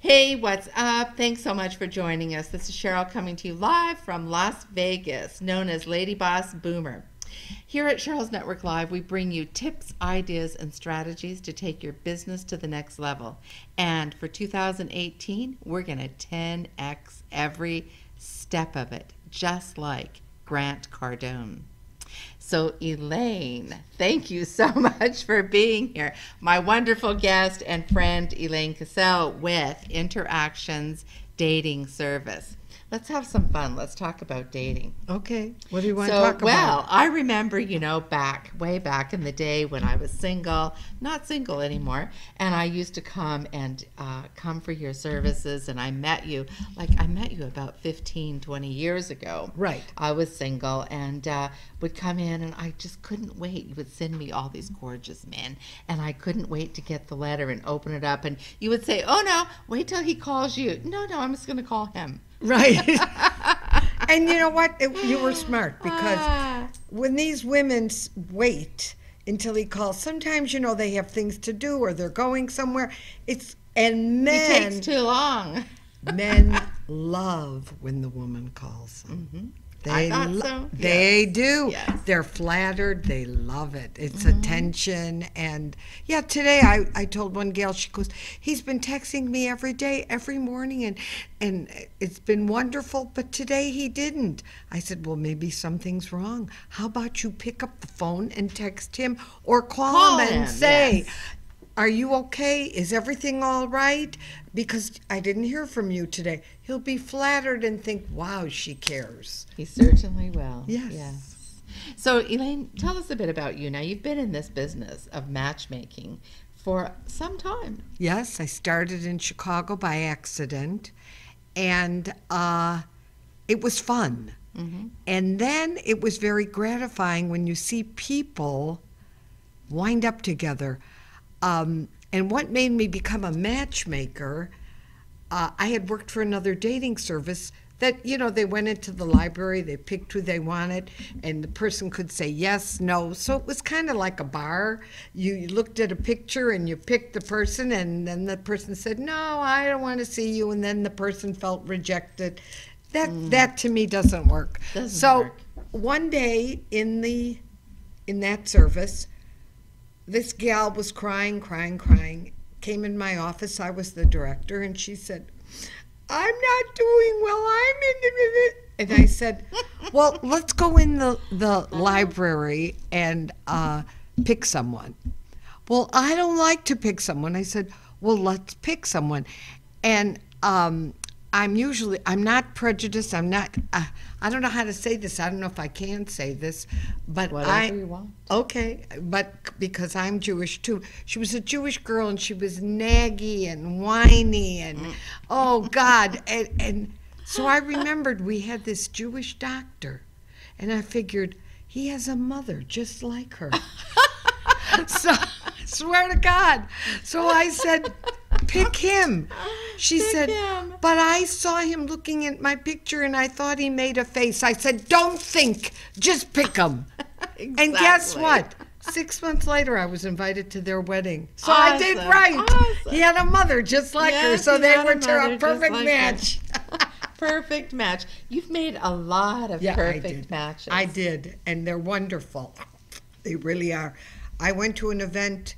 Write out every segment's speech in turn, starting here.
Hey, what's up? Thanks so much for joining us. This is Cheryl coming to you live from Las Vegas, known as Lady Boss Boomer. Here at Cheryl's Network Live, we bring you tips, ideas, and strategies to take your business to the next level. And for 2018, we're going to 10x every step of it, just like Grant Cardone. So Elaine, thank you so much for being here. My wonderful guest and friend Elaine Cassell with Interactions Dating Service. Let's have some fun. Let's talk about dating. Okay. What do you want to talk about? Well, I remember, way back in the day when I was single, not single anymore, and I used to come for your services, and I met you about 15, 20 years ago. Right. I was single and would come in, and I just couldn't wait. You would send me all these gorgeous men, and I couldn't wait to get the letter and open it up, and you would say, oh, no, wait till he calls you. No, I'm just going to call him. Right. And you know what? You were smart, because when these women wait until he calls, sometimes, they have things to do or they're going somewhere. Men. It takes too long. Men love when the woman calls them. Mm-hmm. I thought so. They do. Yes. They're flattered. They love it. It's attention. And yeah, today I told one gal, she goes, he's been texting me every day, every morning, and it's been wonderful, but today he didn't. I said, well, maybe something's wrong. How about you pick up the phone and text him or call him and say, yes. Are you okay? Is everything all right? Because I didn't hear from you today. He'll be flattered and think, wow, she cares. He certainly will. Yes. So, Elaine, tell us a bit about you. Now, you've been in this business of matchmaking for some time. Yes, I started in Chicago by accident, and it was fun. Mm-hmm. And then it was very gratifying when you see people wind up together. And what made me become a matchmaker, I had worked for another dating service that, they went into the library, they picked who they wanted, and the person could say yes, no. So it was kind of like a bar. You looked at a picture and you picked the person, and then the person said, no, I don't want to see you, and then the person felt rejected. That to me doesn't work. Doesn't work. One day in that service, this gal was crying, came in my office. I was the director, and she said, I'm not doing well. I'm in it. And I said, well, let's go in the library and pick someone. Well, I don't like to pick someone. I said, well, let's pick someone. And I'm not prejudiced. I'm not, I don't know how to say this. I don't know if I can say this, but whatever you want. Okay, but because I'm Jewish too. She was a Jewish girl, and she was naggy and whiny, and oh God. And so I remembered we had this Jewish doctor, and I figured he has a mother just like her. So, swear to God. So I said, pick him. She said, but I saw him looking at my picture and I thought he made a face. I said, don't think, just pick him. Exactly. And guess what? 6 months later, I was invited to their wedding. So awesome. I did right. Awesome. He had a mother just like her, so they were a perfect match. Perfect match. You've made a lot of perfect matches. I did, and they're wonderful. They really are. I went to an event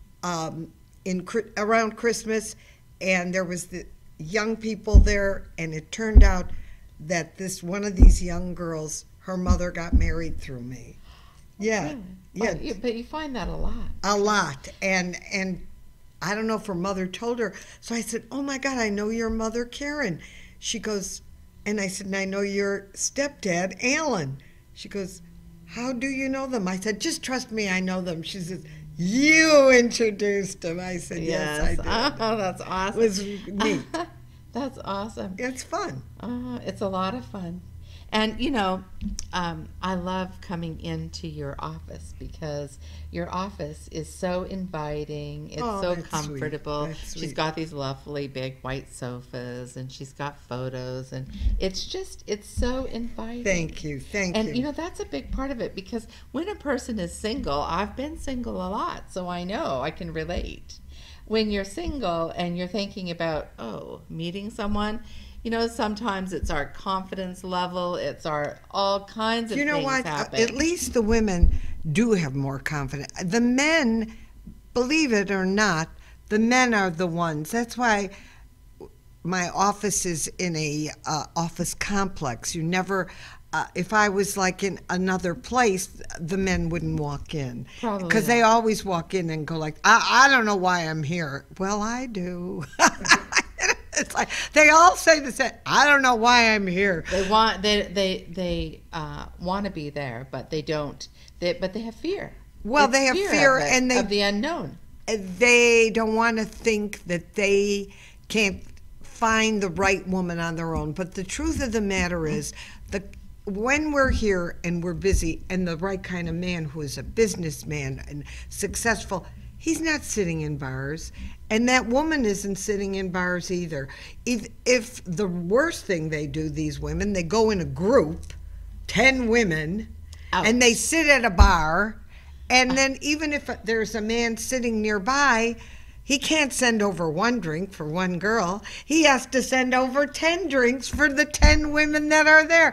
around Christmas, and there was the young people there, and it turned out that one of these young girls, her mother got married through me. Yeah, really? yeah. But you find that a lot. A lot, and I don't know if her mother told her. So I said, "Oh my God, I know your mother, Karen." She goes, and I said, "And I know your stepdad, Alan." She goes, "How do you know them?" I said, "Just trust me, I know them." She says, "You introduced them." I said, "Yes, I did." Oh, that's awesome. It was neat. That's awesome. It's fun. It's a lot of fun. And, I love coming into your office because your office is so inviting. It's so comfortable. She's got these lovely big white sofas, and she's got photos, and it's so inviting. Thank you. And, that's a big part of it because when a person is single, I've been single a lot, so I know I can relate. when you're single and you're thinking about, oh, meeting someone, sometimes it's our confidence level, it's our all kinds of You know things what? happen. At least the women do have more confidence. The men, believe it or not, the men are the ones. That's why my office is in a office complex. You never, if I was like in another place, the men wouldn't walk in. Probably Because they always walk in and go like, I don't know why I'm here. Well, I do. It's like they all say the same. I don't know why I'm here. They want to be there, but they don't. But they have fear. Well, It's they have fear, of it, and of the unknown. they don't want to think that they can't find the right woman on their own. But the truth of the matter is, when we're here and we're busy, and the right kind of man who is a businessman and successful, he's not sitting in bars. And that woman isn't sitting in bars either. If the worst thing they do, these women, they go in a group, 10 women, Ouch. and they sit at a bar, and then even if there's a man sitting nearby, he can't send over one drink for one girl. He has to send over 10 drinks for the 10 women that are there.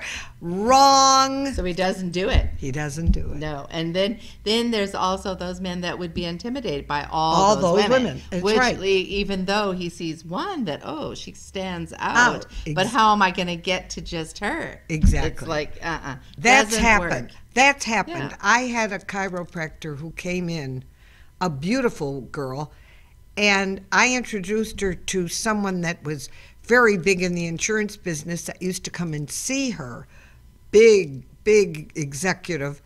Wrong. So he doesn't do it. He doesn't do it. No, and then there's also those men that would be intimidated by all those women. That's which, right. Even though he sees one that, oh, she stands out, Out. but how am I going to get to just her? Exactly. It's like, That's doesn't happened. work. That's happened. Yeah. I had a chiropractor who came in, a beautiful girl, and I introduced her to someone that was very big in the insurance business that used to come and see her. Big executive.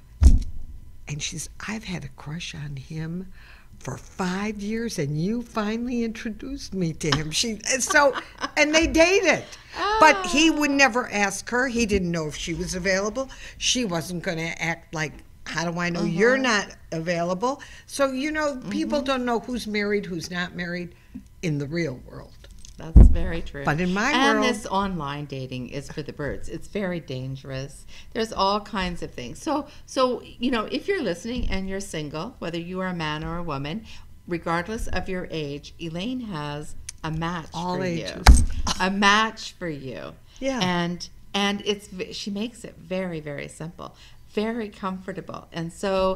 And she's, I've had a crush on him for 5 years, and you finally introduced me to him. And they dated. But he would never ask her. He didn't know if she was available. She wasn't going to act like, how do I know you're not available? So, people don't know who's married, who's not married in the real world. That's very true. But in my and world, this online dating is for the birds. It's very dangerous. There's all kinds of things. So if you're listening and you're single, whether you are a man or a woman, regardless of your age, Elaine has a match all for ages. you. A match for you. Yeah. And she makes it very, very simple, very comfortable. And so,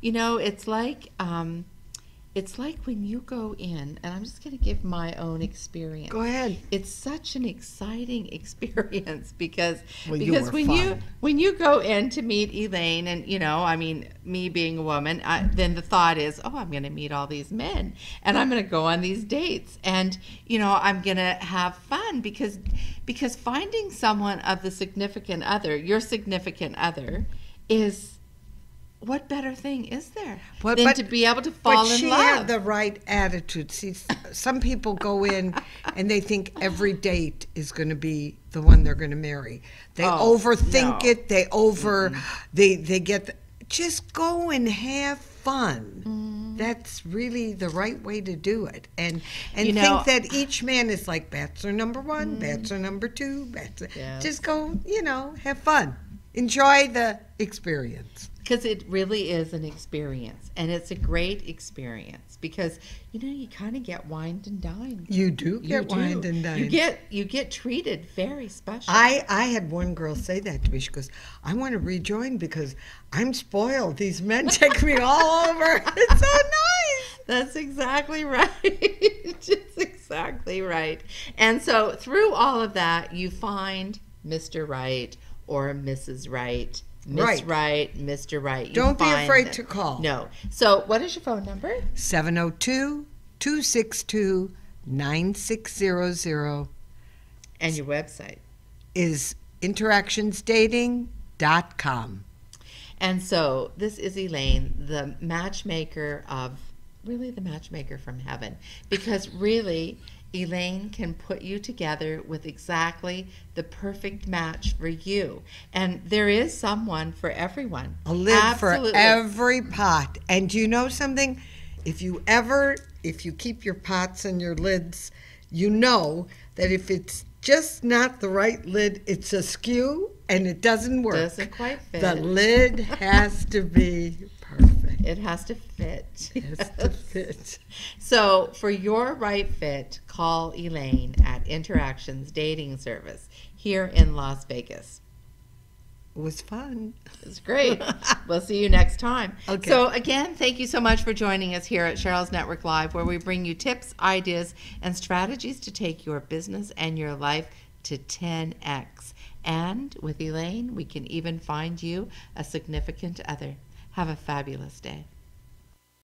it's like when you go in, and I'm just going to give my own experience. Go ahead. It's such an exciting experience because Well, you were fun. when you go in to meet Elaine, and me being a woman, then the thought is, oh, I'm going to meet all these men, and I'm going to go on these dates, and I'm going to have fun because finding someone of the significant other, your significant other, is. What better thing is there than to be able to fall in love? But she had the right attitude. See, some people go in and they think every date is going to be the one they're going to marry. They overthink it. They get. Just go and have fun. That's really the right way to do it. And think that each man is like bachelor number one, bachelor number two, bachelor. Yes. Just go, have fun. Enjoy the experience. Because it really is an experience, and it's a great experience because you kind of get wined and dined. You do get wined and dined. You get treated very special. I had one girl say that to me. She goes, "I want to rejoin because I'm spoiled. These men take me all over. It's so nice." That's exactly right. It's exactly right. And so through all of that, you find Mr. Right or Mrs. Right. Miss Right, Mr. Right. Don't be afraid to call. No. So what is your phone number? 702-262-9600. And your website? Is interactionsdating.com. And so this is Elaine, the matchmaker from heaven. Because really, Elaine can put you together with exactly the perfect match for you. And there is someone for everyone. A lid Absolutely. for every pot. And do you know something? If you keep your pots and your lids, you know that if it's just not the right lid, it's askew and it doesn't work. Doesn't quite fit. The lid has to be perfect. It has to fit. Has to fit. So, for your right fit, call Elaine at Interactions Dating Service here in Las Vegas. It was fun. It's great. We'll see you next time. Okay. So, again, thank you so much for joining us here at Cheryl's Network Live, where we bring you tips, ideas, and strategies to take your business and your life to 10x. And with Elaine, we can even find you a significant other. Have a fabulous day.